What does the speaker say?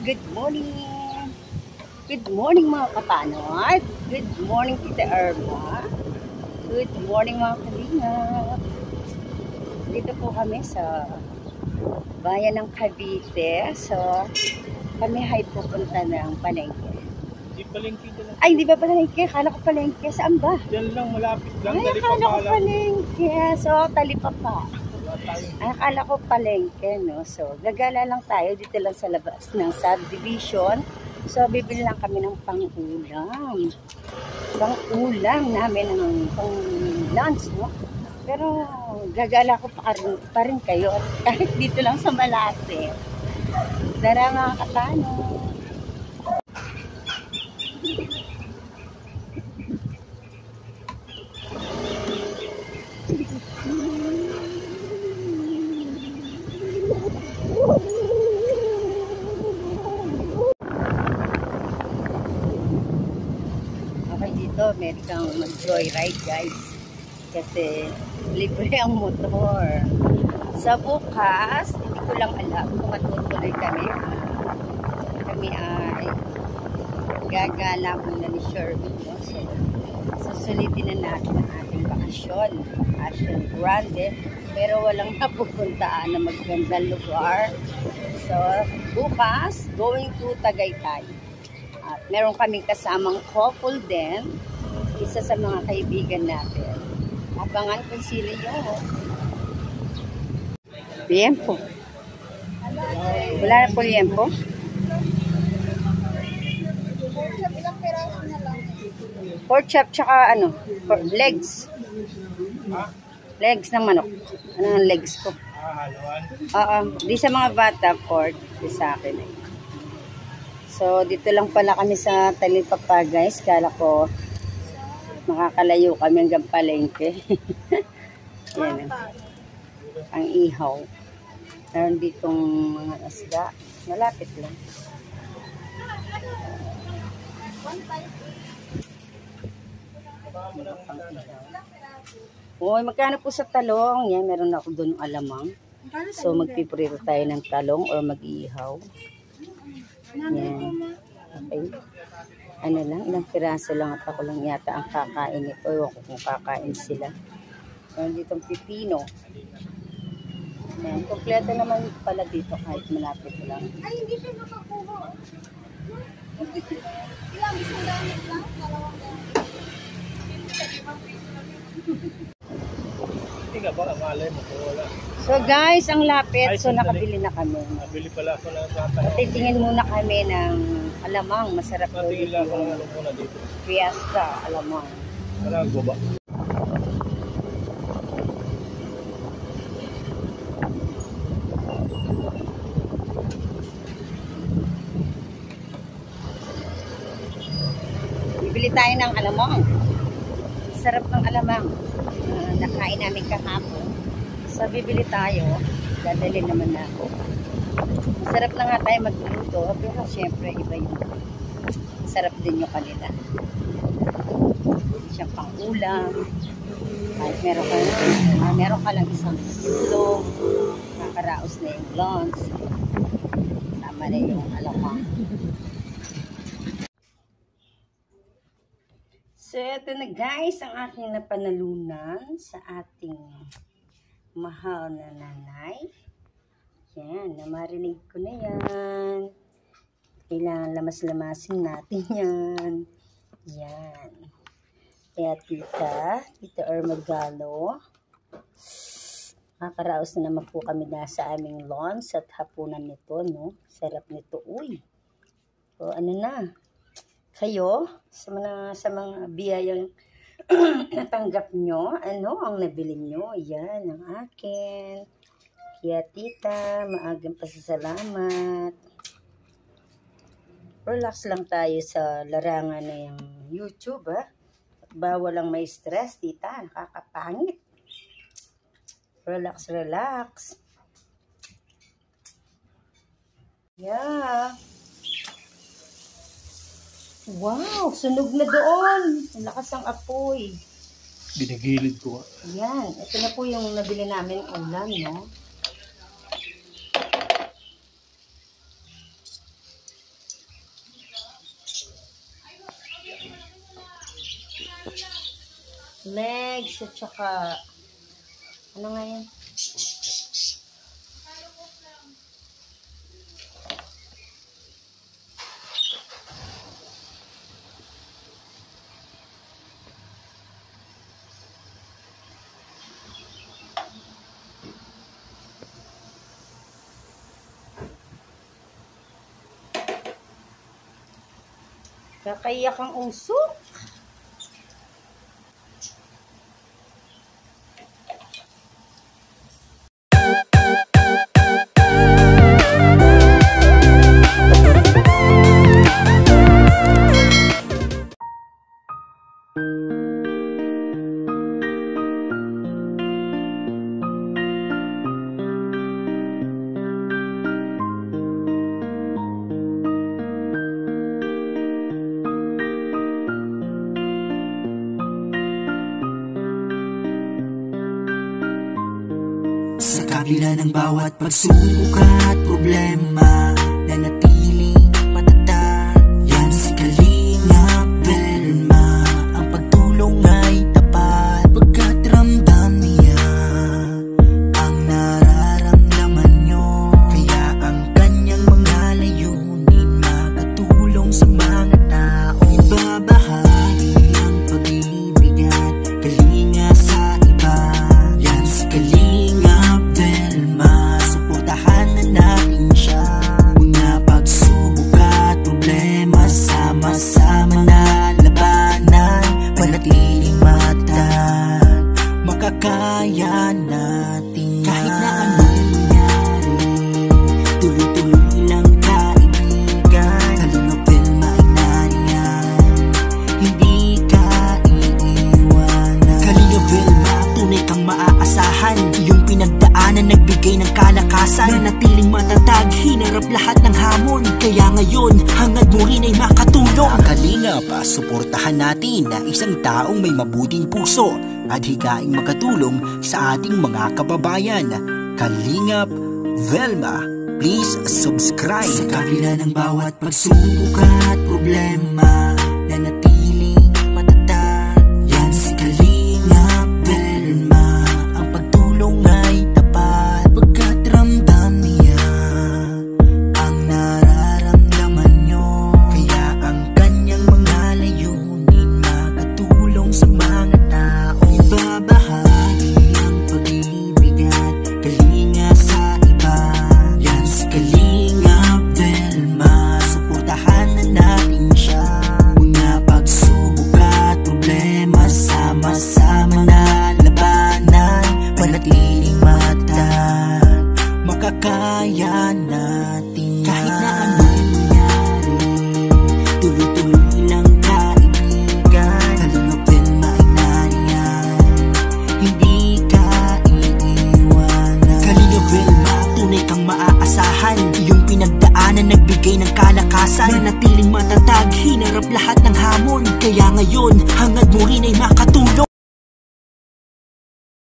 good morning. Good morning mga katanod. Good morning Tita Irma. Good morning mga kalingap. Dito po kami sa bayan ng Cavite. So, kami ay pupunta ng palengke. Di palengke dyan. Ay, hindi ba palengke? Kala ko palengke. Saan ba? Yan lang, malapit lang. Ay, akala ko palengke. So, Talipapa. Akala ko palengke, no? So, gagala lang tayo dito lang sa labas ng subdivision. So, bibili lang kami ng pang-ulam. Pang-ulam namin ng pang-lunch, no? Pero, gagala ko pa rin kayo. Kahit dito lang sa Malate. Dara mga katano. Meron kang mag-joyride guys kasi libre ang motor. Sa bukas hindi ko lang alam kung matutuloy kami ay gagala muna ni Sherwin, no? So susulitin na natin ang ating bakasyon grande, pero walang napupuntaan na magandang lugar. So bukas going to Tagaytay at meron kaming kasamang couple din, isa sa mga kaibigan natin. Abangan kung sino yun. Liempo. Wala na po liempo? Pork chop tsaka ano? Legs. Legs ng manok. Ano ang legs ko? Oo. Di sa mga bata, pork. Di sa akin eh. So, dito lang pala kami sa Talipapa guys. Kala ko makakalayo kami hanggang palengke. Yan. Ang ihaw. Meron ditong mga asda. Malapit lang. Uy, magkano po sa talong? Yan, meron ako doon alamang. So, magpiprito tayo ng talong or mag-ihaw. Yan. Okay. Ano lang, ilang piraso lang at ako lang yata ang kakain ito. Ewan ko kung kakain sila. Meron ditong pipino. Yan. Kompleto naman pala dito kahit malapit lang. Ay, hindi siya nakakuha. Ilang isang gamit lang? Dalawang gamit. Hindi nga ba, malay mo kung wala. So guys, ang lapit. So nakabili na kami. Nabili pala ako ng tatanong. Titingin muna kami ng alamang. Masarap po Natingin lang ako ng ano muna dito. Fiesta, alamang. Wala, guba. Bibili tayo ng alamang. Sarap ng alamang. Nakain namin kahapon. So bibili tayo. Dadalhin naman na ako. Masarap na nga tayo magluto. Pero syempre iba yung sarap din yung kanila. Siya pang ulam. Kahit meron ka lang isang tulog. Nakaraos na yung lunch. Tama na yung alamang. So, ito na guys, ang aking napanalunan sa ating mahal na nanay. Yan, namarinate ko na yan. Kailangan lamas-lamasin natin yan. Yan. Kaya Tita Irma Galo, makakaraos na naman po kami na sa aming lunch at hapunan nito, no? Sarap nito, uy. So, ano na? Kayo, sa mga biyayang natanggap nyo, ano ang nabili nyo? Yan, ang akin. Kaya Tita, maagang pasasalamat. Relax lang tayo sa larangan na yung YouTube, ha? At bawal lang may stress, Tita. Nakakapangit. Relax, relax. Yeah. Wow, sunog na doon. Ang lakas ng apoy. Binigilid ko. Yan, ito na po yung nabili namin ulam, no? legs at saka ano nga yan? Kakaiyak ang usok. Sa kabila ng bawat pagsubok at problema, nanatiling matatag. Yan si Kalingap Velma, ang pagtulong ay tapat. Pagkat ramdam niya ang nararamdaman nyo, kaya ang kanyang mga layunin makatulong sa mga tao. Ibabahagi ang pag-ibig at kalinga sa iba. Yan si Kalingap Velma, suportahan na natin siya. Mga pagsubok at problema, sama-sama na labanan, manatiling matatag. Makakaya natin kahit na anong mangyari, tuloy-tuloy lang kaibigan. Kalingap Velma ay nariyan, hindi ka iiwanan. Kalingap Velma, tunay kang maaasahan. Iyong pinagdaanan nagbigay ng kalakasan, nanatiling matatag, hinarap lahat ng hamon. Kaya ngayon, hangad mo rin ay makatulong. Ang Kalingap, suportahan natin na isang taong may mabuting puso at higaing makatulong sa ating mga kababayan. Kalingap Velma, please subscribe. Sa kabila ng bawat pagsubok at problema, nanatiling matatag. Yan si Kalingap Velma, ang pagtulong ay tapat. Pagkat ramdam niya ang nararamdaman nyo, kaya ang kanyang mga layunin makatulong sa mga tao. Ibabahagi ang pag-ibig at kalinga sa iba. Yan si Kalingap Velma, suportahan na natin siya. Mga pagsubok at problema, sama-sama na labanan, manatiling matatag. Makakaya natin kahit na anong mangyari, tuloy-tuloy lang kaibigan. Kalingap Velma ay nariyan, hindi ka iiwanan. Kalingap Velma, tunay kang maaasahan. Iyong pinagdaanan nagbigay ng kalakasan, nanatiling matatag, hinarap lahat ng hamon. Kaya ngayon, hangad mo rin ay makatulong.